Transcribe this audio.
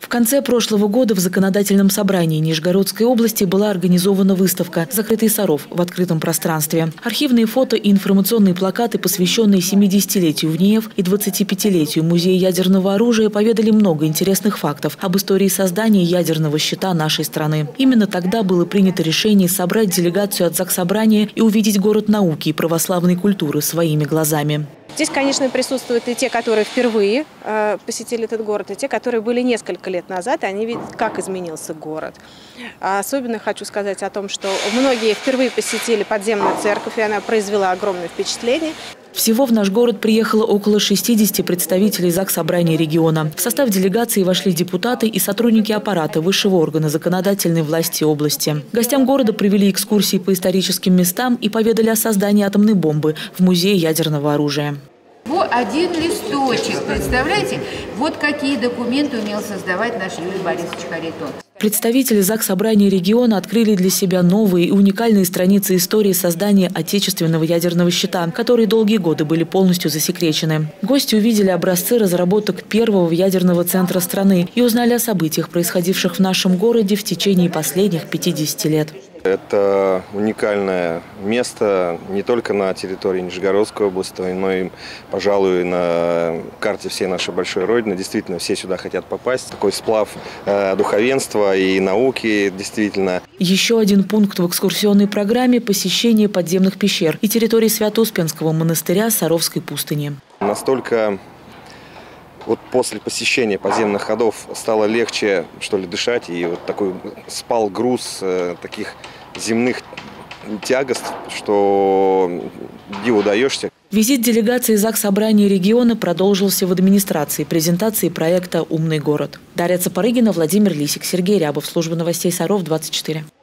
конце прошлого года в законодательном собрании Нижегородской области была организована выставка «Закрытый Саров» в открытом пространстве. Архивные фото и информационные плакаты, посвященные 70-летию ВНИЕФ и 25-летию Музея ядерного оружия, поведали много интересных фактов об истории создания ядерного щита нашей страны. Именно тогда было принято решение собрать делегацию от Заксобрания и увидеть город науки и православной культуры своими глазами. Здесь, конечно, присутствуют и те, которые впервые посетили этот город, и те, которые были несколько лет назад, и они видят, как изменился город. Особенно хочу сказать о том, что многие впервые посетили подземную церковь, и она произвела огромное впечатление. Всего в наш город приехало около 60 представителей Заксобрания региона. В состав делегации вошли депутаты и сотрудники аппарата высшего органа законодательной власти области. Гостям города провели экскурсии по историческим местам и поведали о создании атомной бомбы в Музее ядерного оружия. Вот один листочек, представляете? Вот какие документы умел создавать наш Юрий Борисович Харитон. Представители Заксобрания региона открыли для себя новые и уникальные страницы истории создания отечественного ядерного щита, которые долгие годы были полностью засекречены. Гости увидели образцы разработок первого ядерного центра страны и узнали о событиях, происходивших в нашем городе в течение последних 50 лет. Это уникальное место не только на территории Нижегородской области, но и, пожалуй, на карте всей нашей большой Родины. Действительно, все сюда хотят попасть. Такой сплав духовенства и науки, действительно. Еще один пункт в экскурсионной программе – посещение подземных пещер и территории Свято-Успенского монастыря Саровской пустыни. Настолько вот после посещения подземных ходов стало легче, что ли, дышать, и вот такой спал груз таких земных тягоств, что диву даешься. Визит делегации Заксобрания региона продолжился в администрации презентации проекта «Умный город». Дарья Цапарыгина, Владимир Лисик, Сергей Рябов. Служба новостей Саров, 24.